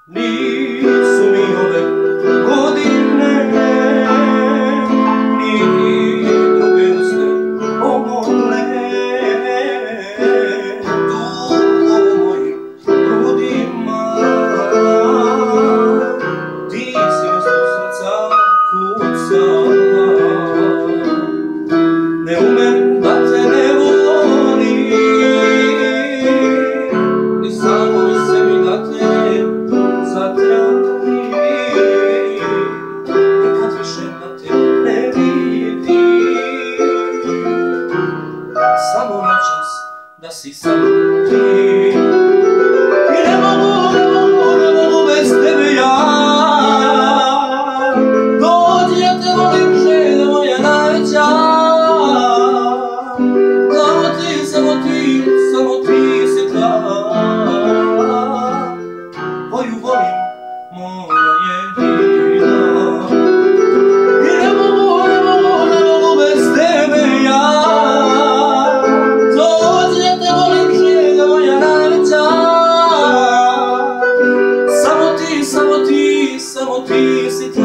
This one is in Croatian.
Nisu mi ove godine ni druge uste pomogle tu u mojim grudima. Ti si mjesto srca kucala. Ne umem da te ne volim, ni samoj sebi da te zatražim, nikad više da te ne vidim. Samo noćas da si samo ti. I ne mogu bez tebe ja. Dođi, ja te volim, žena moja najveća. Samo ti si ta koju volim, moja jedina. I ne mogu bez tebe ja. Dođi, ja te volim, žena moja najveća. Samo ti si ta.